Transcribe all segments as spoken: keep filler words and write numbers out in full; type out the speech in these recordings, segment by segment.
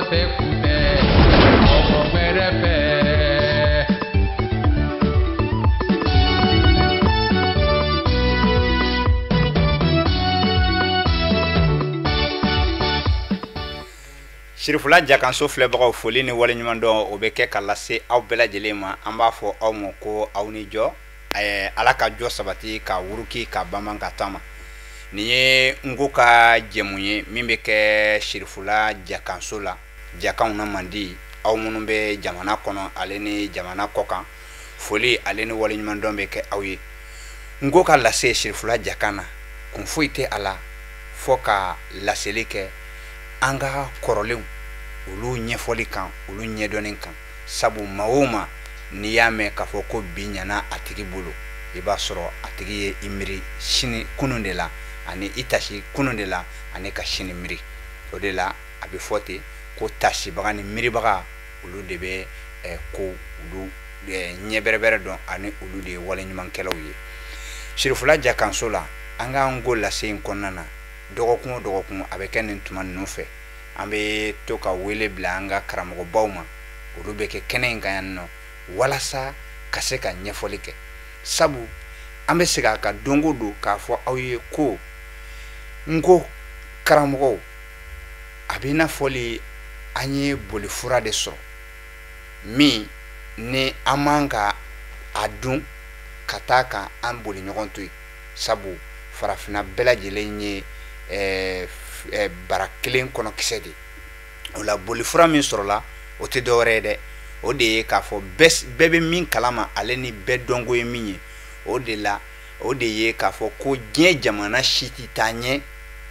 se kunbɛ mɔgɔ wɛrɛ fɛ. Shirifula Jakanso filɛbagaw foli ni waleɲuman dɔn o bɛ kɛ ka lase aw bɛɛ lajɛlen ma. An b'a fɔ aw ma ko aw ni jɔ. Ɛɛ Ala ka jɔ sabati ka wuruki ka banban ka taama. Nin ye Ngo ka jɛmu ye min bɛ kɛ Shirifula Jakanso la. Jakanw na mandi aw minnu bɛ jamana kɔnɔ ale ni jamana kɔkan. Foli ale ni waleɲuman dɔn bɛ kɛ aw ye. Ngo ka lase Shirifula Jakan na kun foyi tɛ a la fɔ ka laseli kɛ an ka kɔrɔlenw olu ɲɛfɔli kan olu ɲɛdɔnni kan sabu maa o maa n'i y'a mɛn k'a fɔ ko bi ɲana a tigi bolo i b'a sɔrɔ a tigi ye i miiri sini kunun de la ani i tasi kunun de la ani ka sini miiri o de la a bɛ fɔ ten ko tasibaga ni miiribaga olu de bɛ eh, ko olu eh, ɲɛ bɛrɛbɛrɛ dɔn ani olu de ye waleɲumankɛlaw ye. Shirifula Jakanso la an ka Ngo lase in kɔnɔna na dɔgɔkun o dɔgɔkun a bɛ kɛ nin tuma ninnu fɛ an bɛ to ka wele bila an ka karamɔgɔbaw ma olu bɛ kɛ kɛnɛ in kan yan nɔ walasa ka se ka ɲɛfɔli kɛ sabu an bɛ se ka don o don k'a fɔ aw ye ko Ngo karamɔgɔw a bɛ n'a fɔli an ye bolifura de sɔrɔ min ni an man ka a dun ka taa kan an boli ɲɔgɔn to yen sabu farafina bɛɛ lajɛlen ye Eh, eh, bara kelen kɔnɔ kisɛ de o la bolifura min sɔrɔla o tɛ dɔ wɛrɛ ye dɛ o de ye k'a fɔ bɛɛ bɛ min kalama ale ni bɛɛ dɔnko ye min ye o de la o de ye k'a fɔ ko diɲɛ jamana si tɛ taa ɲɛ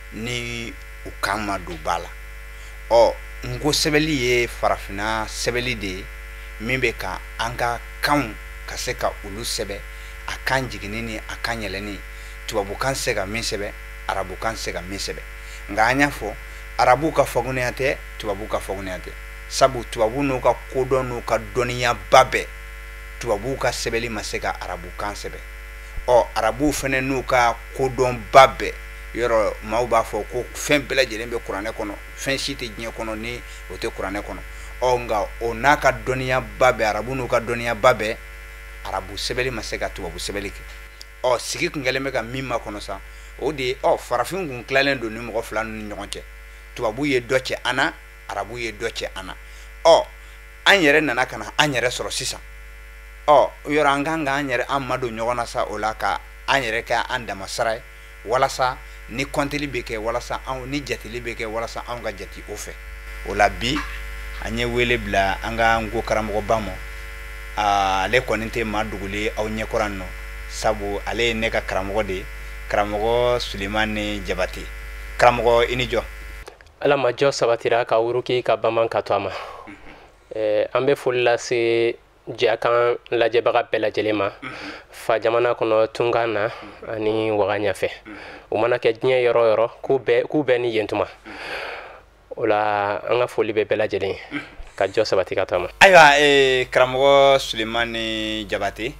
ni u kan ma don ba la ɔ Ngo sɛbɛnli ye farafina sɛbɛnli de ye min bɛ ka an ka kanw ka se ka olu sɛbɛn a kan jiginni ni a kan yɛlɛnni tubabukan se ka min sɛbɛn arabu kan se ka min sɛbɛn nka an y'a fɔ arabu ka fagunnenya tɛ tubabu ka fagunnenya tɛ sabu tubabu n'u ka kodɔn n'u ka dɔnniyaba bɛɛ tubabu ka sɛbɛnli ma se ka arabu kan sɛbɛn ɔ arabu fɛnɛ n'u ka kodɔnba bɛɛ yɔrɔ maaw b'a fɔ ko fɛn bɛɛ lajɛlen bɛ kuranɛ kɔnɔ fɛn si tɛ diɲɛ kɔnɔ ni o tɛ kuranɛ kɔnɔ ɔ nka o n'a ka dɔnniyaba bɛɛ arabu n'u ka dɔnniyaba bɛɛ arabu sɛbɛnli ma se ka tubabu sɛbɛnli kɛ ɔ sigi kun kɛlen bɛ ka min ma kɔnɔ sa o de ɔ farafin kun tilalen don ni mɔgɔ fila ni ɲɔgɔn cɛ tubabu ye dɔ cɛ an na arabu ye dɔ cɛ an na ɔ an yɛrɛ nana ka na an yɛrɛ sɔrɔ sisan ɔ yɔrɔ an kan ka an yɛrɛ an ma don ɲɔgɔn na sa o la ka an yɛrɛ kɛ an dama sara ye walasa ni kɔnteli bɛ kɛ walasa anw ni jateli bɛ kɛ walasa anw ka jate o fɛ o la bi an ye wele bila an ka Ngo karamɔgɔba ma ale kɔni tɛ maa dogolen aw ɲɛkɔrɔ yan nɔ sabu ale ye ne ka karamɔgɔ de ye karamɔgɔ Sulemani Jabate karamɔgɔ i ni jɔ. Ala ma jɔ sabatira ka wuruki ka banban ka to a ma an bɛ foli lase Jakan lajɛbaga bɛɛ lajɛlen ma fa jamana kɔnɔ tunkan na ani wagaɲa fɛ o mana kɛ diɲɛ yɔrɔ yɔrɔ k'u bɛɛ ni yen tuma o la an ka foli bɛ bɛɛ lajɛlen ka jɔ sabati ka to a ma. Ayiwa karamɔgɔ Sulemani Jabate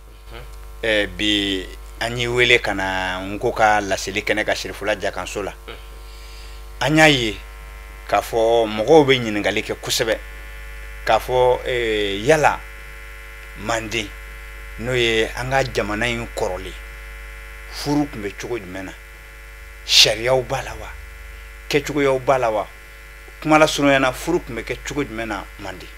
bi an yi wele ka na Ngo ka laseli kɛnɛ ka Shirifula Jakanso la an y'a ye k'a fɔ mɔgɔw bɛ ɲininkali kɛ kosɛbɛ k'a fɔ yala Manden n'o ye an ka jamana in kɔrɔlen furu tun bɛ cogo jumɛn na sariyaw b'a la wa kɛcogoyaw b'a la wa kuma la surunya na furu tun bɛ kɛ cogo jumɛn na Manden.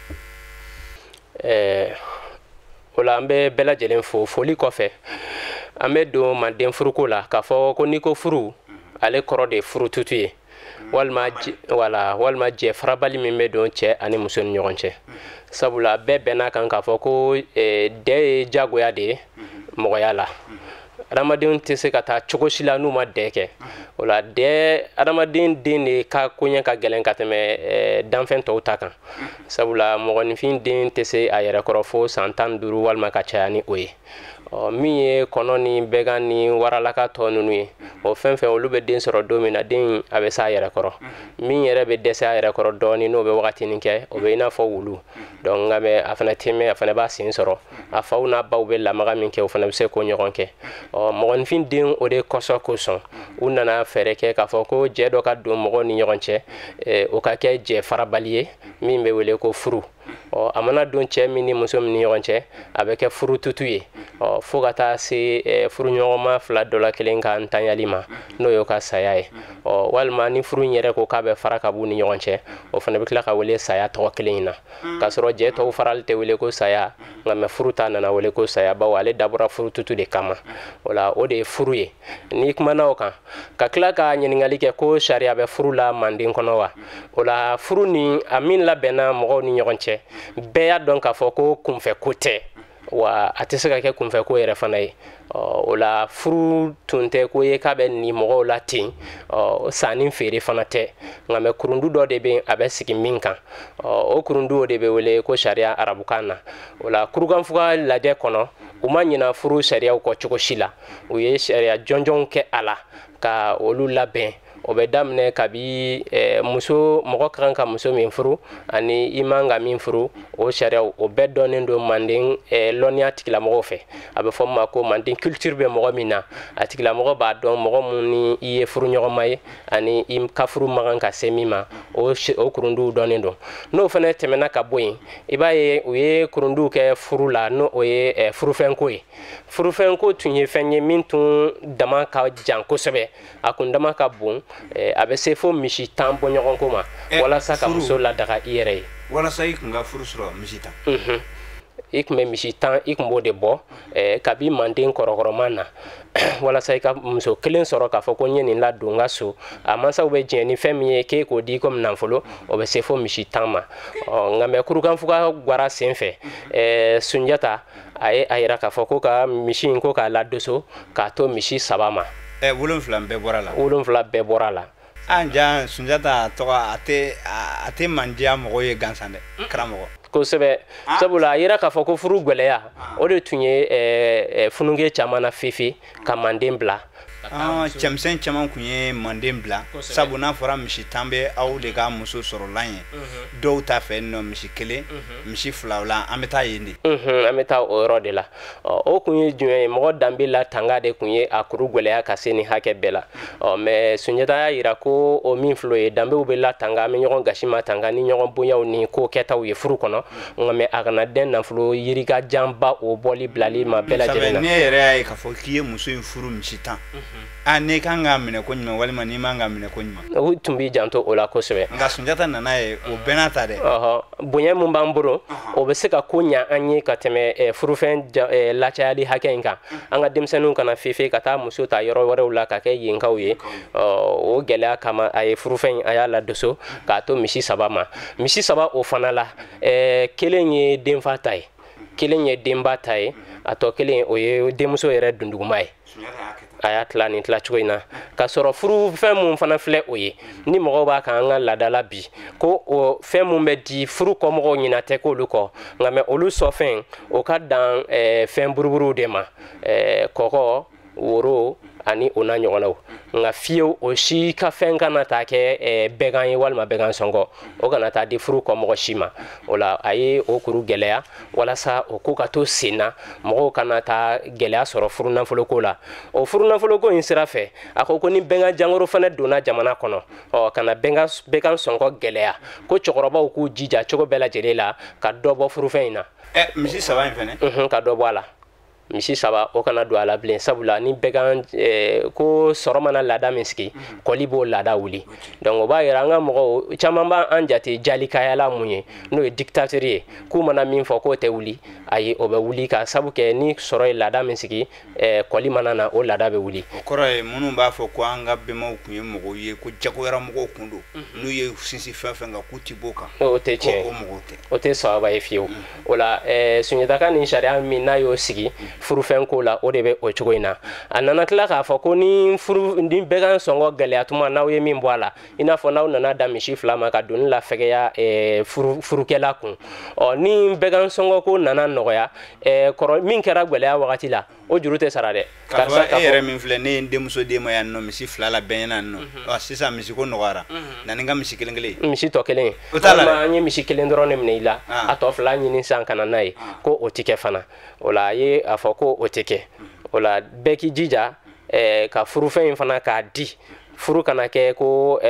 ɛɛ o la an bɛ bɛɛ lajɛlen fo foli kɔfɛ an bɛ don Manden furuko la k'a fɔ ko n'i ko furu ale kɔrɔ de furu tutu ye walima wala walima jɛ farabali min bɛ don cɛ ani muso ni ɲɔgɔn cɛ sabula bɛɛ bɛnna kan k'a fɔ ko dɛ ye jagoya de ye mɔgɔya la adamadenw tɛ se ka taa cogo si la n'u ma dɛ kɛ o la dɛ adamaden den de ka koɲɛ ka gɛlɛn ka tɛmɛ danfɛn tɔw ta kan sabula mɔgɔninfin den tɛ se a yɛrɛ kɔrɔ fo san tan ni duuru walima ka caya ni o ye ɔ min ye kɔnɔ ni bɛgan ni waralaka tɔ ninnu ye o fɛn fɛn olu bɛ den sɔrɔ don min na den a bɛ s'a yɛrɛ kɔrɔ min yɛrɛ bɛ dɛsɛ a yɛrɛ kɔrɔ dɔɔni n'o bɛ wagatinin kɛ o bɛ i n'a fɔ wulu donc nka mɛ a fana tɛ mɛn a fana b'a sen sɔrɔ a faw n'a baw bɛ lamaga min kɛ o fana bɛ se k'o ɲɔgɔn kɛ ɔ mɔgɔninfin den o de kɔsɔn kosɔn u nana fɛɛrɛ kɛ k'a fɔ ko jɛ dɔ ka don mɔgɔw ni ɲɔgɔn cɛ o ka kɛ jɛ farabali ye min bɛ wele ko furu ɔ a mana don cɛ min ni muso min ni ɲɔgɔn cɛ a bɛ kɛ furu tutu ye ɔ fo ka taa se furuɲɔgɔnma fila dɔ la kelen ka ntanyali ma n'o y'o ka saya ye ɔ walima ni furu in yɛrɛ ko k'a bɛ fara ka b'u ni ɲɔgɔn cɛ o fana bɛ tila ka wele saya tɔgɔ kelen in na k'a sɔrɔ jɛ tɔw farali tɛ wele ko saya nka mɛ furu ta nana wele ko saya bawo ale dabɔra furu tutu de kama o la o de ye furu ye n'i kumana o kan ka tila ka ɲininkali kɛ ko sariya bɛ furu la manden kɔnɔ wa o la furu ni a min labɛnna mɔgɔw ni ɲɔgɔn cɛ bɛɛ y'a dɔn k'a fɔ ko kunfɛ ko tɛ wa a tɛ se ka kɛ kunfɛ ko yɛrɛ fana ye o la furu tun tɛ ko ye k'a bɛ ni mɔgɔw la ten sanni feere fana tɛ nka mɛ kurundu dɔ de bɛ a bɛ sigi min kan o kurundu o de bɛ wele ko sariya arabukan na o la kurukanfuga lajɛ kɔnɔ u ma ɲina furu sariyaw kɔ cogo si la u ye sariya jɔnjɔnw kɛ a la ka olu labɛn o bɛ daminɛ kabi muso mɔgɔ ka kan ka muso min furu ani i man ka min furu o sariyaw o bɛɛ dɔnnen don manden lɔnniya tigilamɔgɔw fɛ a bɛ fɔ ma ko manden culture bɛ mɔgɔ min na a tigilamɔgɔ b'a dɔn mɔgɔ mun ni i ye furuɲɔgɔnma ye ani i ka furu man kan ka se min ma o o kurunduw dɔnnen don n'o fana tɛmɛna ka bɔ yen i b'a ye u ye kurunduw kɛ furu la n'o o ye furufɛnko ye furufɛnko tun ye fɛn ye min tun dama ka jan kosɛbɛ a kun dama ka bon a bɛ se fo misi tan bɔ ɲɔgɔn ko ma walasa ka muso ladaga i yɛrɛ ye walasa i kun ka furu sɔrɔ misi tan i kun bɛ misi tan i kun b'o de bɔ kabi manden kɔrɔkɔrɔma na walasa i ka muso kelen sɔrɔ k'a fɔ ko n ye nin ladon n ka so a mansaw bɛ diɲɛ ni fɛn min ye k'e k'o di komi nafolo o bɛ se fo misi tan ma nka mɛ kurukanfuga gwara sen fɛ Sunjata a ye a yira k'a fɔ ko ka misi in ko k'a ladoso k'a to misi saba ma wolonfila bɛɛ bɔra la wolonfila bɛɛ bɔra la an jan Sunjata tɔgɔ a tɛ a tɛ mandiya mɔgɔw ye gansan dɛ karamɔgɔ kosɛbɛ sabula a yira k'a fɔ ko furu gwɛlɛya o de tun ye fununge caman na fefe ka manden bila cɛmisɛn caman kun ye manden bila sabu n'a fɔra misi tan bɛ aw de ka muso sɔrɔlan ye dɔw ta fɛ nɔ misi kelen misi fila la an bɛ taa yen de an bɛ taa o yɔrɔ de la o kun ye jumɛn ye mɔgɔ danbe la tanga de kun ye a kuru gwɛlɛya ka se nin hakɛ bɛɛ la mɛ Sunjata y'a yira ko o min filɛ ye danbew bɛ la tanga an bɛ ɲɔgɔn gasi ma tanga ni ɲɔgɔn bonyaw ni ko kɛtaw ye furu kɔnɔ nka mɛ a kana den nafolo yirikajanba o bɔli bilali ma bɛɛ lajɛlen na ne yɛrɛ y'a ye k'a fɔ k'i ye muso in furu misi tan a ne kan ka minɛ ko ɲuman walima n'i man ka minɛ ko ɲuman o tun b'i janto o la kosɛbɛ nka Sunjata nana ye o bɛɛ n'a ta dɛ ɔhɔ bonya mun b'an bolo o bɛ se ka ko ɲa an ye ka tɛmɛ furufɛn lacayali hakɛ in kan an ka denmisɛnninw kana fefe ka taa muso ta yɔrɔ wɛrɛw la ka kɛ yenkaw ye o gɛlɛya kama a ye furufɛn a y'a ladoso k'a to misi saba ma misi saba o fana la kelen ye denfa ta ye kelen ye denba ta ye a tɔ kelen o ye denmuso yɛrɛ dunduguma ye a y'a tila nin tila cogo in na ka sɔrɔ furu fɛn mun fana filɛ o ye ni mɔgɔw b'a kan an ka laada la bi ko o fɛn mun bɛ di furu kɔmɔgɔw ɲinɛ tɛ k'olu kɔ nka mɛ olu sɔfɛn o ka dan fɛn buruburuw de ma kɔgɔ woro ani o n'a ɲɔgɔnnaw nka fiyewu o si ka fɛn kana taa kɛ bɛgan ye walima bɛgan sɔngɔ o kana taa di furu kɔ mɔgɔ si ma o la a ye o kuru gɛlɛya walasa o ko ka to sen na mɔgɔw kana taa gɛlɛya sɔrɔ furu nafoloko la o furu nafoloko in sira fɛ a ko ko ni bɛnkan jankoro fana donna jamana kɔnɔ ɔ kana bɛnkan sɔngɔ gɛlɛya ko cɛkɔrɔbaw k'u jija cogo bɛɛ lajɛlen la ka dɔ bɔ furufɛn in na misi saba in fɛnɛ ka dɔ bɔ a la misi saba o kana don a la bilen sabula ni bɛgan ko sɔrɔ mana laada min sigi kɔli b'o laada wuli donc o b'a yira an ka mɔgɔw caman b'an jate jalikayala mun ye n'o ye dictateur ye k'u mana min fɔ k'o tɛ wuli ayi o bɛ wuli ka sabu kɛ ni sɔrɔ ye laada min sigi kɔli mana na o laada bɛ wuli o kɔrɔ ye minnu b'a fɔ ko an ka bɛnbaw kun ye mɔgɔw ye ko jagoyara mɔgɔw kun don n'u ye sinsin fɛn fɛn kan k'u ti b'o kan o tɛ tiɲɛ o mɔgɔw tɛ o tɛ sababa ye fiyewu o la Sunjata ni sariya min n'a y'o sigi furufɛn ko la o de bɛ o cogo in na a nana tila k'a fɔ ko ni furu ni bɛnkan sɔngɔ gɛlɛya tuma n'aw ye min bɔ a la i n'a fɔ n'aw nana da misi fila ma ka doni lafɛgɛya furukɛla kun ɔ ni bɛnkan sɔngɔ ko nana nɔgɔya kɔrɔ min kɛra gɛlɛya wagati la o juru tɛ sara dɛ karisa e yɛrɛ min filɛ ne ye n denmuso d'e ma yan nɔ misi fila la bɛn ɲɛna nɔ ɔ sisan misi ko nɔgɔyara na ni n ka misi kelen kelen misi tɔ kelen o t'a la an ye misi kelen dɔrɔn de minɛ i la a tɔ fila ɲini sisan ka na n'a ye ko o tɛ kɛ fana o la a ye a fɔ ko o tɛ kɛ o la bɛɛ k'i jija ka furufɛn in fana k'a di furu kana kɛ ko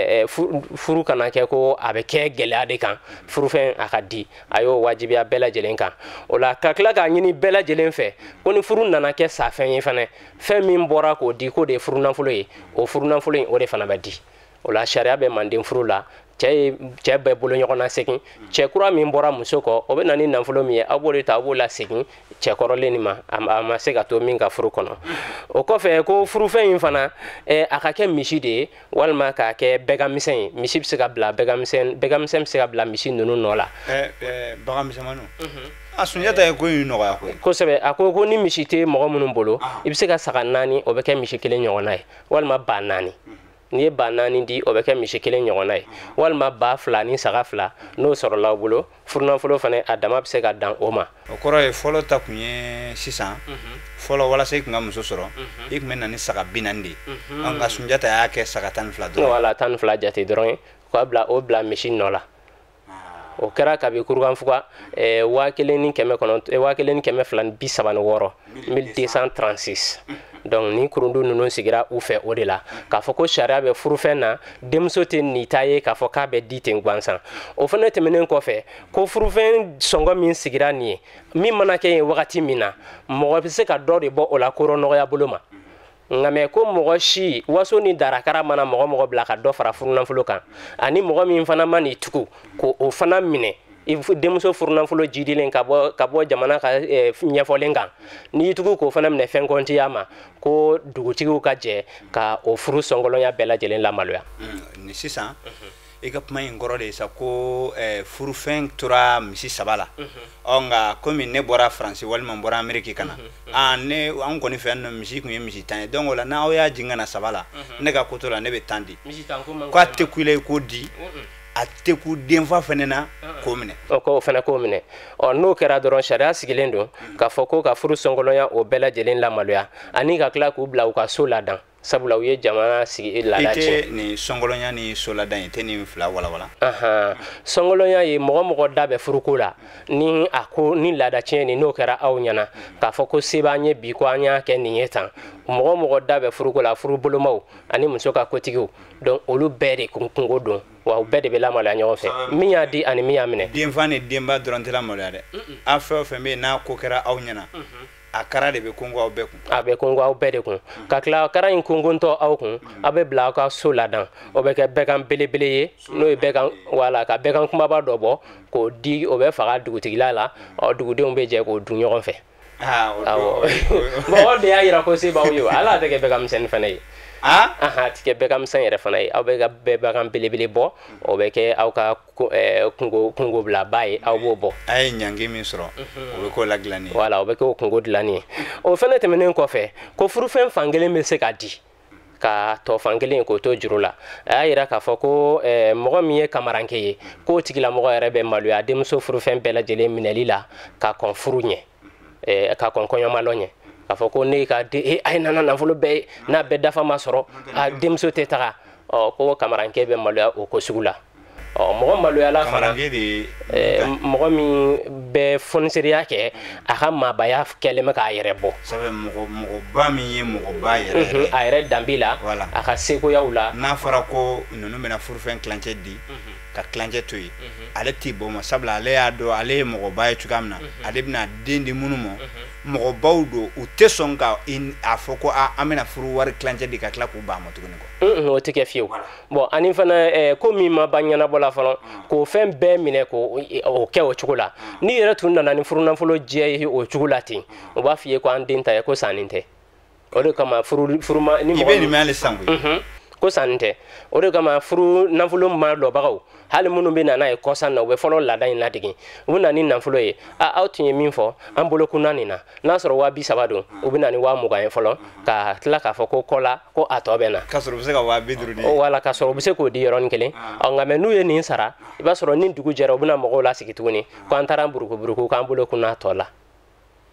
furu kana kɛ ko a bɛ kɛ gɛlɛya de kan furufɛn a ka di a y'o wajibiya bɛɛ lajɛlen kan o la ka tila k'a ɲini bɛɛ lajɛlen fɛ ko ni furu nana kɛ safɛn ye fana fɛn min bɔra k'o di k'o de ye furunafolo ye o furunafolo in o de fana bɛ di o la sariya bɛ manden furu la cɛ ye cɛ bɛɛ bolo ɲɔgɔn na segin cɛ kura min bɔra muso kɔ o bɛ na ni nafolo min ye aw b'o de ta aw b'o la segin cɛ kɔrɔlen nin ma a ma se ka to min ka furu kɔnɔ o kɔfɛ ko furufɛn in fana a ka kɛ misi de ye walima k'a kɛ bɛgamisɛn ye misi bɛ se ka bila bɛgamisɛn bɛgamisɛn bɛ se ka bila misi ninnu nɔ la baganmisɛnmaninw a Sunjata ye ko in nɔgɔya koyi kosɛbɛ a ko ko ni misi tɛ mɔgɔ minnu bolo i bɛ se ka saga naani o bɛ kɛ misi kelen ɲɔgɔnna ye walima ba naani n'i ye ba naani di o bɛ kɛ misi kelen ɲɔgɔnna ye walima ba fila ni saga fila n'o sɔrɔla aw bolo furunafolo fana a dama bɛ se ka dan o ma o kɔrɔ ye fɔlɔ ta kun ye sisan fɔlɔ walasa i kun ka muso sɔrɔ i kun bɛ na ni saga bi naani de ye nka Sunjata y'a kɛ saga tan ni fila dɔrɔn wala tan ni fila jate dɔrɔn ye k'a bila o bila misi nɔ la o kɛra kabi kurukanfuga waa kelen ni kɛmɛ kɔnɔntɔn waa kelen ni kɛmɛ fila ni bi saba ni wɔɔrɔ mille deux cent trente-six donc ni kurundu ninnu sigira u fɛ o de la k'a fɔ ko sariya bɛ furufɛn na denmuso tɛ nin ta ye k'a fɔ k'a bɛ di ten gansan o fana tɛmɛnen kɔfɛ ko furufɛn sɔngɔ min sigira nin ye min mana kɛ yen wagati min na mɔgɔ bɛ se ka dɔ de bɔ o la koro nɔgɔya bolo ma nka mɛ ko mɔgɔ si waso ni darakara mana mɔgɔ mɔgɔ bila ka dɔ fara furunafolo kan ani mɔgɔ min fana ma nin tugu ko o fana minɛ denmuso furunafolo jidilen ka bɔ ka bɔ jamana ka ɲɛfɔlen kan n'i y'i tugu k'o fana minɛ fɛn kɔntiya ma ko dugutigiw ka jɛ ka o furu sɔngɔlɔnya bɛɛ lajɛlen lamaloya ni sisan i ka kuma in kɔrɔ de ye sa ko furufɛn tora misi saba la ɔ nka komi ne bɔra Faransi walima n bɔra Ameriki ka na ne an kɔni fɛ yan nɔ misi kun ye misi tan ye donc o la n'aw y'a jigin ka na saba la ne ka koto la ne bɛ tan di k'a tɛ ku i la i k'o di a tɛ ku denfa fana na k'o minɛ o fana k'o minɛ ɔ n'o kɛra dɔrɔn sariya sigilen don k'a fɔ ko ka furu sɔngɔlɔnya o bɛɛ lajɛlen lamaloya ani ka tila k'u bila u ka so ladan sabula u ye jamana sigi laada tiɲɛ i tɛ nin sɔngɔlɔnya ni so ladan i tɛ nin fila walawala sɔngɔlɔnya ye mɔgɔ mɔgɔ da bɛ furuko la ni a ko ni laada tiɲɛ nin n'o kɛra aw ɲɛna k'a fɔ ko se b'an ye bi ko an y'a kɛ nin ye tan mɔgɔ mɔgɔ da bɛ furuko la furu bolomaw ani muso ka kotigiw donc olu bɛɛ de kungo don wa u bɛɛ de bɛ lamaloya ɲɔgɔn fɛ min y'a di ani min y'a minɛ denfa ni denba dɔrɔn tɛ lamaloya dɛ a fɛn o fɛn bɛ yen n'a ko kɛra aw ɲɛna a kara de bɛ kongo aw bɛɛ kun a bɛ kongo aw bɛɛ de kun ka tila kara in kongontɔ aw kun a bɛ bila aw ka so ladan o bɛ kɛ bɛɛkan belebele ye n'o ye bɛɛkan wala ka bɛɛkan kumaba dɔ bɔ k'o di o bɛ faga dugutigila la ɔ dugudenw bɛ jɛ k'o dun ɲɔgɔn fɛ awɔ bon o de y'a yira ko se b'aw ye ala tɛ kɛ bɛɛkan misɛnnin fana ye ah aha ti kɛ bɛɛkan misɛn yɛrɛ fana ye aw bɛ ka bɛɛkan belebele bɔ o bɛ kɛ aw ka kungo kungo bila ba ye aw b'o bɔ a ye ɲangi min sɔrɔ o bɛ k'o la dilanni ye wala o bɛ k'o kungo dilanni ye o fana tɛmɛnen kɔfɛ ko furufɛn fan kelen bɛ se ka di ka tɔ fan kelen k'o to juru la a y'a yira k'a fɔ ko mɔgɔ min ye kamaranke ye k'o tigilamɔgɔ yɛrɛ bɛ maloya denmuso furufɛn bɛɛ lajɛlen minɛli la ka kɔn furu ɲɛ ka kɔn kɔɲɔmalɔ ɲɛ k'a fɔ ko ne ka den a ye nana nafolo bɛɛ n'a bɛɛ dafa ma sɔrɔ a denmuso tɛ taga ɔ ko kamarankɛ bɛ maloya o ko sugu la ɔ mɔgɔ maloyala fana mɔgɔ min bɛ fɔniseriya kɛ a ka maabaya kɛlen bɛ k'a yɛrɛ bɔ mɔgɔba min ye mɔgɔba yɛrɛ a yɛrɛ danbi la a ka segoyaw la n'a fɔra ko ninnu bɛna furufɛn kilancɛ di ka kilancɛ to yen ale t'i bɔ ma sabula ale y'a dɔn ale ye mɔgɔba ye cogoya min na ale bɛna den di minnu ma mɔgɔbaw don u tɛ sɔn ka a fɔ ko an bɛna furu wari kilancɛ di ka tila k'u ban ma tuguni kɔ o tɛ kɛ fiyewu bon ani fana ko min ma ban ɲɛnabɔ la fɔlɔ k'o fɛn bɛɛ minɛ k'o kɛ o cogo la n'i yɛrɛ tun nana ni furunafolo jɛ ye o cogo la ten u b'a f'i ye ko an den ta ye ko sanni tɛ o de kama furu furuma ni mɔgɔ i bɛ nin mɛn hali san koyi ko sanni tɛ o de kama furu nafolo ma dɔbagaw hali minnu bɛ na n'a ye kɔsan na u bɛ fɔlɔ laada in ladege u bɛ na ni nafolo ye a aw tun ye min fɔ an bolo kunna nin na n'a sɔrɔ waa bi saba don u bɛ na ni waa mugan ye fɔlɔ ka tila k'a fɔ ko kɔ la ko a tɔ bɛ na k'a sɔrɔ u bɛ se ka waa bi duuru di wala k'a sɔrɔ u bɛ se k'o di yɔrɔnin kelen ɔ nka mɛ n'u ye nin sara i b'a sɔrɔ ni dugu jɛra u bɛna mɔgɔw lasigi tuguni ko an taara buruku buruku k'an bolo kunna tɔ la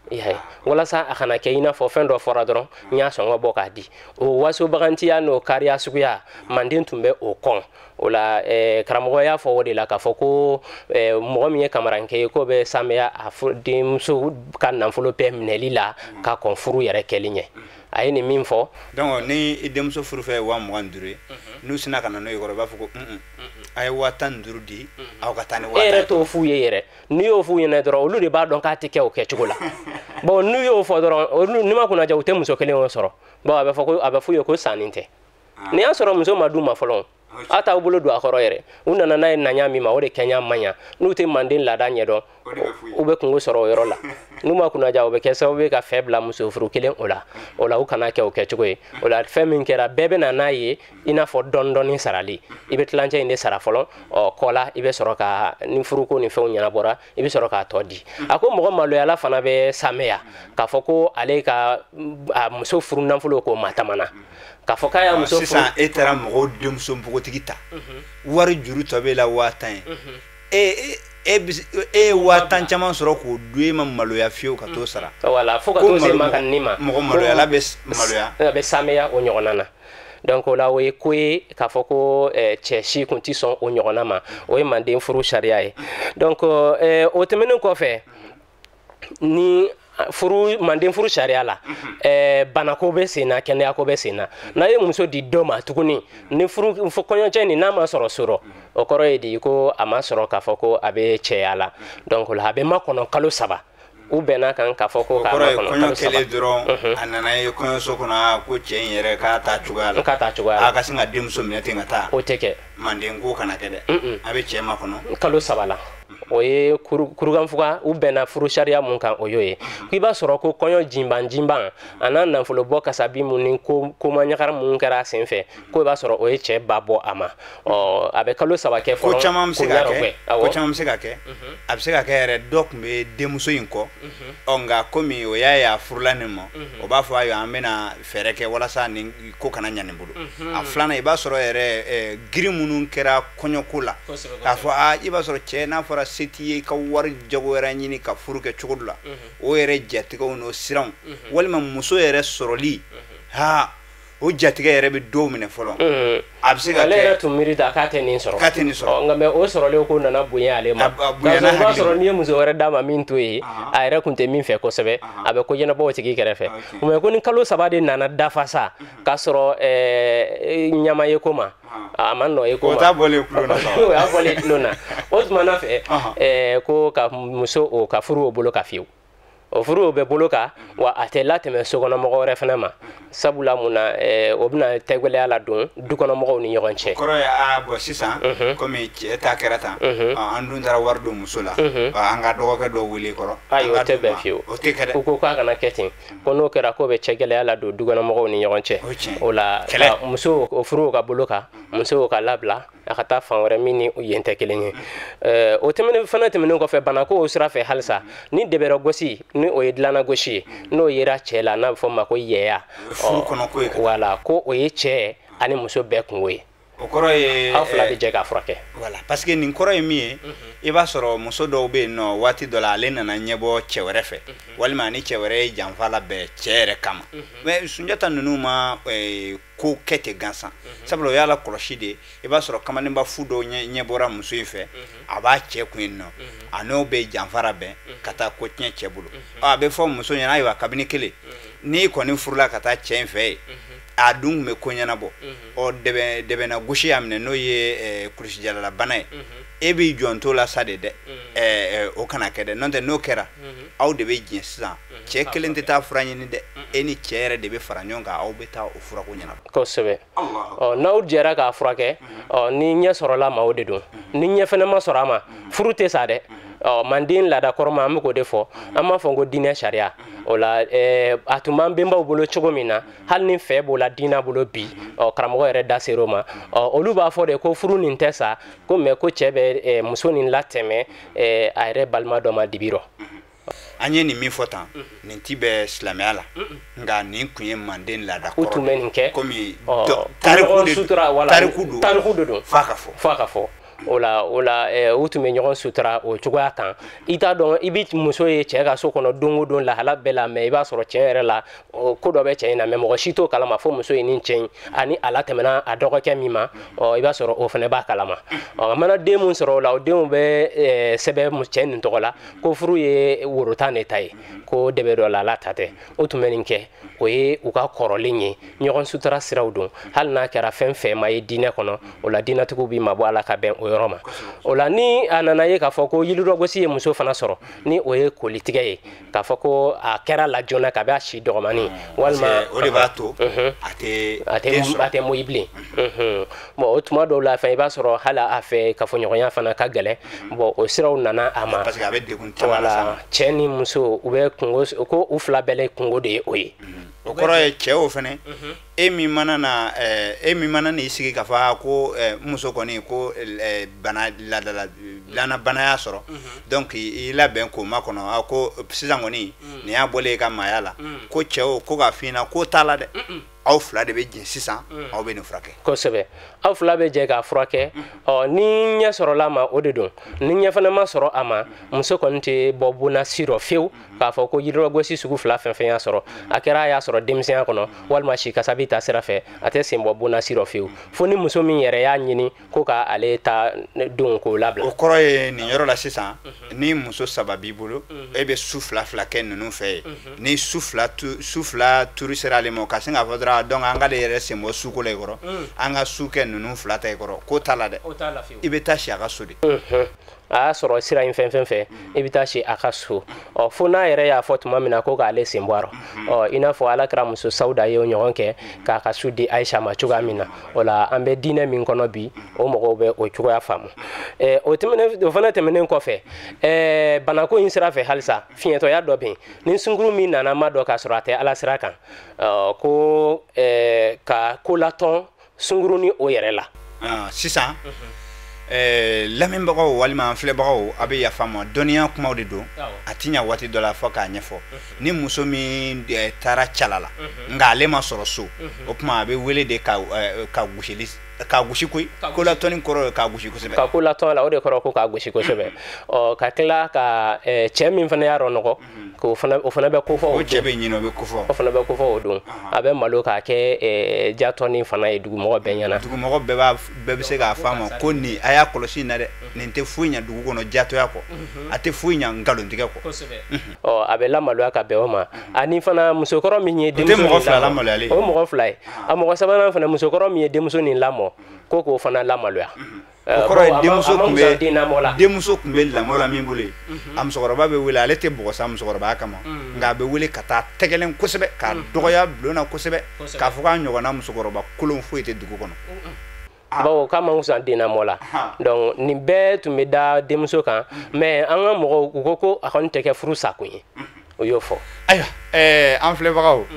yaye walasa a kana kɛ ina fɔ fɛn dɔ fɔra dɔrɔn n y'a sɔn ka bɔ k'a di o wasobagantiya n'o kariya suguya manden tun bɛ o kɔn o la karamɔgɔ y'a fɔ o de la k'a fɔ ko mɔgɔ min ye kamarankɛ ye k'o bɛ sameya a denmuso ka nafolo bɛɛ minɛli la ka kɔn furu yɛrɛ kɛli ɲɛ a ye nin min fɔ donc ni i denmuso furu fɛ wa mugan duuru ye n'u sina ka na n'o ye kɔrɔ i b'a fɔ ko a ye wa tan duuru di aw ka taa ni wa tan e yɛrɛ t'o f'u ye yɛrɛ n'i y'o f'u ɲɛna dɔrɔn olu de b'a dɔn k'a tɛ kɛ o kɛcogo la bon n'u y'o fɔ dɔrɔn olu n'i ma kunna ja u tɛ muso kelen o sɔrɔ bon a bɛ fɔ ko a bɛ f'u ye ko sanni tɛ n'i y'a sɔrɔ muso ma d'u ma fɔlɔ a t'aw bolo don a kɔrɔ yɛrɛ u nana n'a ye naɲa min ma o de kɛɲa man ɲa n'u tɛ manden laada ɲɛdɔn u bɛ kungo sɔrɔ o yɔrɔ la n'u ma kunna ja o bɛ kɛ sababu ye ka fɛ bila muso furu kelen o la o la u kana kɛ o kɛcogo ye o la fɛn min kɛra bɛɛ bɛ na n'a ye i n'a fɔ dɔɔni dɔɔni sarali i bɛ tilancɛ in de sara fɔlɔ ɔ kɔ la i bɛ sɔrɔ ka ni furuko ni fɛnw ɲɛnabɔra i bɛ sɔrɔ k'a tɔ di a ko mɔgɔ maloyala fana bɛ sameya k'a fɔ ko ale ka a muso furu nafolo k'o matamana k'a fɔ k'a y'a muso furu sisan e taara mɔgɔw denmuso npogotigi ta wari juru tɔ b'e la waa tan ye e e waa tan caman sɔrɔ k'o dun e ma maloya fiyewu ka t'o sara wala fo ka t'o se makanni ma mɔgɔ maloyala bɛ maloya a bɛ sameya o ɲɔgɔnna na donc o la o ye ko ye k'a fɔ ko cɛ si kun tɛ sɔn o ɲɔgɔnna ma o ye manden furu sariya ye donc o tɛmɛnen kɔfɛ ni furu manden furu sariya la banako bɛ sen na kɛnɛyako bɛ sen na n'a ye muso di dɔ ma tuguni ni furu kɔɲɔcɛ nin n'a ma sɔrɔ sɔrɔ o kɔrɔ ye di ko a ma sɔrɔ k'a fɔ ko a bɛ cɛya la donc o la a bɛ makɔnɔ kalo saba u bɛnna kan k'a fɔ ko k'a makɔnɔ kalo saba kɔɲɔ kɛlen dɔrɔn a nana ye kɔɲɔso kɔnɔ ko cɛ in yɛrɛ k'a ta cogoya la k'a ta cogoya la a ka sin ka denmuso minɛ ten ka taa o tɛ kɛ manden ko kana kɛ dɛ a bɛ cɛ makɔnɔ kalo saba la o ye kurukanfuga u bɛnna furu sariya mun kan o y'o ye k'i b'a sɔrɔ ko kɔɲɔ jinban jinban a n'a nafolo bɔ kasabi mun ni komaɲagara mun kɛra a senfɛ ko i b'a sɔrɔ o ye cɛ ba bɔ a ma ɔ a bɛ kalo saba kɛ fɔlɔ ko caman bɛ se ka kɛ ko caman bɛ se ka kɛ a bɛ se ka kɛ yɛrɛ dɔ tun bɛ denmuso in kɔ ɔ nka komi o y'a ye a furula nin ma o b'a fɔ ayiwa an bɛna fɛɛrɛ kɛ walasa nin ko kana ɲa nin bolo a filanan i b'a sɔrɔ yɛrɛ giri minnu kɛra kɔɲɔko la k'a fɔ aa i b'a sɔrɔ cɛ n'a fɔra se t'i ye ka wari jagoyara ɲini ka furu kɛ cogo dɔ la o yɛrɛ jatigɛw n'o siranw walima muso yɛrɛ sɔrɔli ha o jatigɛ yɛrɛ bɛ dɔw minɛ fɔlɔ a bɛ se ka kɛ ale yɛrɛ tun miiri ta k'a tɛ nin sɔrɔ k'a tɛ nin sɔrɔ nka mɛ o sɔrɔlen ko nana bonya ale ma k'a sɔrɔ i b'a sɔrɔ n'i ye muso wɛrɛ d'a ma min to ye a yɛrɛ tun tɛ min fɛ kosɛbɛ a bɛ ko ɲɛnabɔ o tigi kɛrɛfɛ mɛ ko ni kalo saba de nana dafa sa k'a sɔrɔ ɲama ye ko ma a ma nɔ ye ko ma o t'a bɔlen tulo na o y'a bɔlen tulo na o tuma fɛ ko ka muso o ka furu o bolo ka fiyewu o furu o bɛ bolo kan wa a tɛ latɛmɛ sokɔnɔmɔgɔ wɛrɛ fana ma sabula mun na o bɛna tɛgɛlɛya la don dukɔnɔmɔgɔw ni ɲɔgɔn cɛ kɔrɔ ye a bɔ sisan komi cɛ ta kɛra tan an dun taara wari don muso la an ka dɔgɔkɛ dɔw wele kɔrɔ ayi o tɛ bɛn fiyewu o tɛ kɛ dɛ u ko k'a kana kɛ ten ko n'o kɛra k'o bɛ cɛgɛlɛya la don dukɔnɔmɔgɔw ni ɲɔgɔn cɛ o la muso o furu o ka bolo kan muso ka labila a ka taa fan wɛrɛ min ni yen tɛ kelen ye o tɛmɛnen fana tɛmɛnen kɔfɛ bana ko o sira fɛ halisa ni debɛrɛ gosi ni o ye dilanna gosi ye n'o yera cɛ la n'a bɛ fɔ o ma ko yɛya wala ko o ye cɛ ani muso bɛɛ kungo ye o kɔrɔ ye aw fila bɛ jɛ k'a furakɛ voilà parce que nin kɔrɔ ye min ye i b'a sɔrɔ muso dɔw bɛ yen nɔ waati dɔ la ale nana ɲɛbɔ cɛ wɛrɛ fɛ walima ni cɛ wɛrɛ ye janfa labɛn cɛ yɛrɛ kama mais Sunjata ninnu ma ko kɛ ten gansan sabula o y'a la kɔlɔsi de i b'a sɔrɔ kamalenba fu dɔw ɲɛbɔra muso in fɛ a b'a cɛ kun yen nɔ a n'o bɛ janfara bɛn ka taa ko tiɲɛ cɛ bolo a bɛ fɔ muso ɲɛna ayiwa kabini kelen n'i kɔni furula ka taa cɛ in fɛ yen a dun tun bɛ ko ɲɛnabɔ ɔ dɛbɛnna gosi y'a minɛ n'o ye kulusi jalalabana ye e b'i jɔntɔ la sa de dɛ o kana kɛ dɛ n'o tɛ n'o kɛra aw de bɛ jɛn sisan cɛ kelen tɛ taa fura ɲini dɛ e ni cɛ yɛrɛ de bɛ fara ɲɔgɔn kan aw bɛ taa o furako ɲɛnabɔ kosɛbɛ ɔ n'aw jɛra k'a furakɛ ɔ ni ɲɛ sɔrɔla ma o de don ni ɲɛ fɛnɛ ma sɔrɔ a ma furu tɛ sa dɛ ɔ manden laada kɔrɔma an bɛ k'o de fɔ an b'a fɔ ko diinɛ sariya o la a tun b'an benbaw bolo cogo min na hali ni fɛ b'o la diinɛ bolo bi ɔ karamɔgɔ yɛrɛ da ser'o ma ɔ olu b'a fɔ de ko furu nin tɛ sa ko mɛ ko cɛ bɛ muso nin latɛmɛ a yɛrɛ balima dɔ ma dibi rɔ an ye nin min fɔ tan nin ti bɛ silamɛya la nka nin kun ye manden laada kɔrɔ u tun bɛ nin kɛ komi tariku de tariku don tariku de don f'a ka fɔ f'a ka fɔ o la o la u tun bɛ ɲɔgɔn sutura o cogoya kan i t'a dɔn i bɛ muso ye cɛ ka so kɔnɔ don o don lahala bɛɛ la mɛ i b'a sɔrɔ cɛ yɛrɛ la ko dɔ bɛ cɛ in na mɛ mɔgɔ si t'o kalama fo muso ye nin cɛ in ani ala tɛmɛna a dɔgɔkɛ min ma i b'a sɔrɔ o fana b'a kalama a mana den mun sɔrɔ o la o denw bɛ sɛbɛn cɛ nin tɔgɔ la ko furu ye worotan de ta ye ko dɛbɛ dɔ la ala ta tɛ o tun bɛ nin kɛ o ye u ka kɔrɔlen ye ɲɔgɔn sutura siraw don hali n'a kɛra fɛn fɛn ma ye diinɛ kɔnɔ o la diinɛtigiw bɛ mabɔ ala ka bɛn o yɔrɔ ma o la ni a nana ye k'a fɔ ko yiridogosi ye muso fana sɔrɔ ni o ye kolitigɛ ye k'a fɔ ko a kɛra la joona ka bɛ a si dɔgɔmani walima o de b'a to a tɛ a tɛ moyi bilen bon o tuma dɔw la fɛn i b'a sɔrɔ hali a fɛ kafoɲɔgɔnya fana ka gɛlɛn bon o siraw nana a ma parce que a bɛ degun caman las'a ma cɛ ni muso u bɛ kungo ko u fila bɛɛ kungo de ye o ye o kɔrɔ ye cɛ o fɛnɛ e min mana na e min mana n'i sigi k'a fɔ ko muso kɔni ko bana ladala dilanna bana y'a sɔrɔ donc i labɛn k'o ma kɔnɔ ko sisan kɔni nin y'a bɔlen i ka maaya la ko cɛ o ko k'a f'i ɲɛna ko t'a la dɛ aw fila de bɛ jɛ sisan aw bɛ nin furakɛ kosɛbɛ aw fila bɛ jɛ k'a furakɛ ɔ ni ɲɛ sɔrɔla a ma o de don ni ɲɛ fana ma sɔrɔ a ma muso kɔni tɛ bɔ bonasi rɔ fiyewu k'a fɔ ko yiridogosi sugu fila fɛn fɛn y'a sɔrɔ a kɛra a y'a sɔrɔ denmisɛnya kɔnɔ walima si kasa bɛ ta sira fɛ a tɛ sen bɔ bonasi rɔ fiyewu fo ni muso min yɛrɛ y'a ɲini ko ka ale ta don k'o labila o kɔrɔ ye nin yɔrɔ la sisan ni muso saba b'i bolo e bɛ su fila fila kɛ ninnu fɛ ye ni su fila su fila turu sera ale ma ka sin k'a fɔ dɔrɔn donc an ka de yɛrɛ sen bɔ suko la i kɔrɔ an ka su kɛ ninnu fila ta i kɔrɔ ko t'a la dɛ i bɛ taa si a ka so de a y'a sɔrɔ sira in fɛn fɛn fɛ i bɛ taa si a ka so ɔ fo n'a yɛrɛ y'a fɔ tuma min na ko k'ale sen bɔ a rɔ ɔ i n'a fɔ ala kɛra muso sawuda ye o ɲɔgɔn kɛ k'a ka su di ayisa ma cogoya min na o la an bɛ diinɛ min kɔnɔ bi o mɔgɔw bɛ o cogoya faamu ɛ o tɛmɛnen o fana tɛmɛnen kɔfɛ ɛɛ banako in sira fɛ halisa fiɲɛtɔya dɔ bɛ yen ni sunkuru min nana ma dɔ k'a sɔrɔ a tɛ ala sira kan ɔ ko ɛɛ ka ko latɔn sunkuru ni o yɛrɛ la sisan lamɛnbagaw walima filɛbagaw a bɛ yafa ma dɔnniya kumaw de don a ti ɲa waati dɔ la fɔ k'a ɲɛfɔ ni muso min taara cala la nka ale ma sɔrɔ so o tuma a bɛ wele de ka ka gosili ka gosi koyi ko latɔnni kɔrɔ ka gosi kosɛbɛ ka ko latɔn la o de kɔrɔ ko ka gosi kosɛbɛ ɔ ka tila ka cɛ min fana y'a nɔgɔ k'o fana o fana bɛ kofɔ o cɛ bɛ ɲinɛ o bɛ kofɔ o fana bɛ kofɔ o don a bɛ malo k'a kɛ jatɔnni fana ye dugumɔgɔ bɛɛ ɲɛna dugumɔgɔ bɛɛ b'a bɛɛ bɛ se k'a fɔ a ma ko nin a y'a kɔlɔsi nin na dɛ nin tɛ foyi ɲɛ dugu kɔnɔ jatoya kɔ a tɛ foyi ɲɛ nkalontigɛ kɔ ɔ a bɛ lamaloya ka bɛn o ma ani fana musokɔrɔ min ye denmuso nin lamɔ o tɛ mɔgɔ fila lamaloyalen o ye mɔgɔ fila ye a mɔgɔ sabanan fana musokɔrɔ min ye denmuso nin lamɔ ko k'o fana lamaloya o kɔrɔ ye denmuso tun bɛ denmuso tun bɛ lamɔ la min bolo ye a musokɔrɔba bɛ wele ale tɛ bɔgɔ sa musokɔrɔba kama nka a bɛ wele ka taa tɛgɛlen kosɛbɛ k'a dɔgɔya bulonna kosɛbɛ k'a fɔ k'a ɲɔgɔnna musokɔrɔba kolon foyi tɛ dugu kɔnɔ bawo k'a man fisa den lamɔ la donc nin bɛɛ tun bɛ da denmuso kan mais an ka mɔgɔw u ko ko a kɔni tɛ kɛ furu sakun ye o y'o fɔ ayiwa an filɛbagaw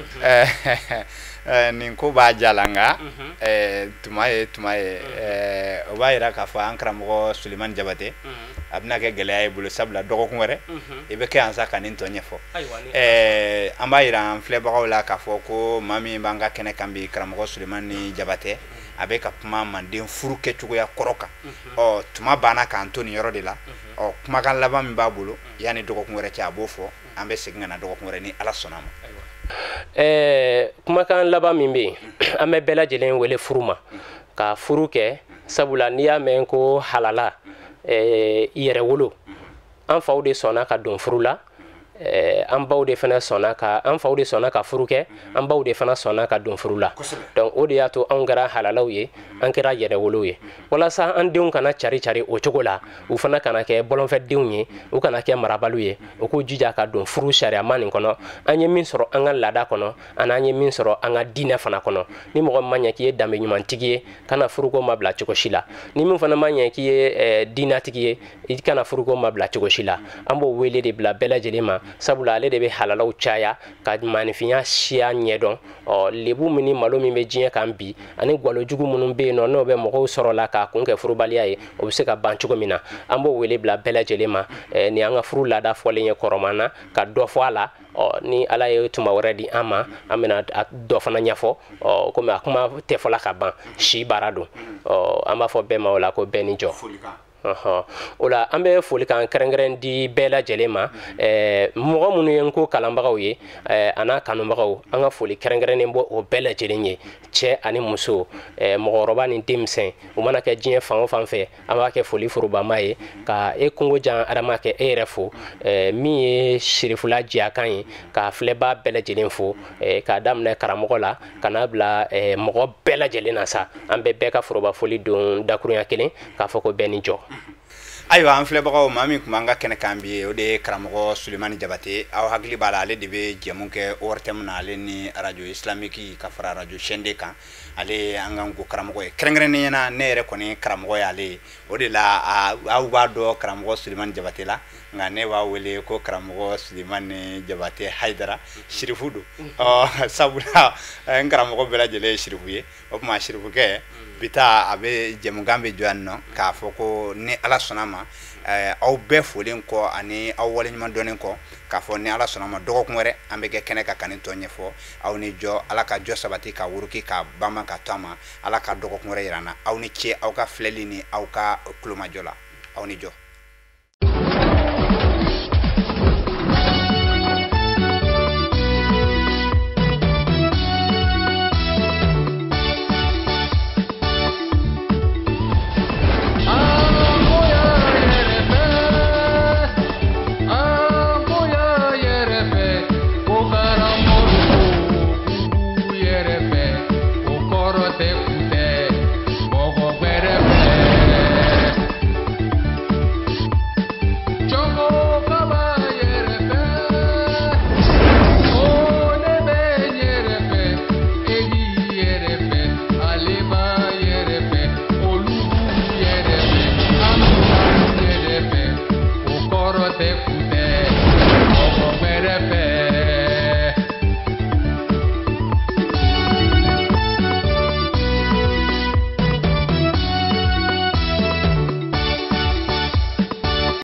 nin ko b'a jala nka tuma ye tuma ye o b'a yira k'a fɔ an karamɔgɔ Sulemani Jabate a bɛna kɛ gɛlɛya ye bolo sabula dɔgɔkun wɛrɛ i bɛ kɛ yan sa ka nin tɔ ɲɛfɔ an b'a yira an filɛbagaw la k'a fɔ ko maa min b'an ka kɛnɛ kan bi karamɔgɔ Sulemani Jabate a bɛ ka kuma manden furu kɛcogoya kɔrɔ kan ɔ tuma banna k'an to nin yɔrɔ de la ɔ kumakan laban min b'a bolo yanni dɔgɔkun wɛrɛ cɛ a b'o fɔ an bɛ segin ka na dɔgɔkun wɛrɛ ni ala sɔnna ma ɛɛ kumakan laban min bɛ yen an bɛ bɛɛ lajɛlen wele furu ma ka furu kɛ sabula n'i y'a mɛn ko halala ɛɛ yɛrɛ wolo an faw de sɔnna ka don furu la an baw de fana sɔnna ka an faw de sɔnna ka furu kɛ an baw de fana sɔnna ka don furu la donc o de y'a to anw kɛra halalaw ye an kɛra yɛrɛwolow ye walasa an denw kana cari cari o cogo la u fana kana kɛ bɔlɔnfɛdenw ye u kana kɛ marabaliw ye u k'u jija ka don furu sariyama nin kɔnɔ an ye min sɔrɔ an ka laada kɔnɔ ani an ye min sɔrɔ an ka diinɛ fana kɔnɔ ni mɔgɔ ma ɲɛ k'i ye danbe ɲumantigi ye kana furuko ma bila cogo si la ni min fana ma ɲɛ k'i ye diinatigi ye i kana furuko ma bila cogo si la an b'o wele de bila bɛɛ lajɛlen ma sabula ale de be halalaw caya ka manifinya siya ɲɛdɔn ɔ lebu min ni malo min be diɲɛ kan bi ani gwalo jugu minnu be yen nɔ n'o bɛ mɔgɔw sɔrɔla k'a kun kɛ furubaliya ye o be se ka ban cogo min na an b'o wele bila bɛɛ lajɛlen ma ni an ka furu laada fɔlen ye kɔrɔman na ka dɔ fɔ a la ɔ ni ala ye tuma wɛrɛ di an ma an bɛna dɔ fana ɲɛfɔ ɔ komi a kuma tɛ fɔla ka ban si baara don ɔ an b'a fɔ bɛɛ ma o la ko bɛɛ ni jɔ o la an bɛ foli kan kɛrɛnkɛrɛn di bɛɛ lajɛlen ma mɔgɔ minnu ye n ko kalanbagaw ye a n'a kanubagaw an ka foli kɛrɛnkɛrɛnnen bɔ o bɛɛ lajɛlen ye cɛ ani muso mɔgɔkɔrɔba ni denmisɛn o mana kɛ diɲɛ fan o fan fɛ an b'a kɛ foli forobama ye ka e kungo jan adama kɛ e yɛrɛ fo min ye sirifula diyakan ye ka filɛbaa bɛɛ lajɛlen fo k'a daminɛ karamɔgɔ la ka n'a bila mɔgɔ bɛɛ lajɛlen na sa an bɛ bɛɛ ka foroba foli don dakurunya kelen k'a fɔ ko bɛɛ ni jɔ. Ayiwa an filɛbagaw maa min kun b'an ka kɛnɛ kan bi o de ye karamɔgɔ Sulemani Jabate aw hakili b'a la ale de bɛ jɛmu kɛ O R T M na ale ni radio islamique ka fara radio chaîne de kan ale an ka nko karamɔgɔ ye kɛrɛnkɛrɛnnen ɲɛna ne yɛrɛ kɔni karamɔgɔ ye ale ye o de la aw b'a dɔn karamɔgɔ Sulemani Jabate la nka ne b'a wele ko karamɔgɔ Sulemani Jabate Haidara Shirifu don ɔ sabula n karamɔgɔ bɛɛ lajɛlen ye Shirifu ye o tuma Shirifukɛ bi taa a bɛ jɛmukan bɛ jɔ yan nɔ k'a fɔ ko ni ala sɔnna ma aw bɛɛ folen kɔ ani aw waleɲuman dɔnnen kɔ k'a fɔ ni ala sɔnna ma dɔgɔkun wɛrɛ an bɛ kɛ kɛnɛ ka kan ni tɔ ɲɛfɔ aw ni jɔ ala ka jɔ sabati ka wuruki ka bama ka to a ma ala ka dɔgɔkun wɛrɛ yir'an na aw ni ce aw ka filɛli ni aw ka kulomajɔ la aw ni jɔ.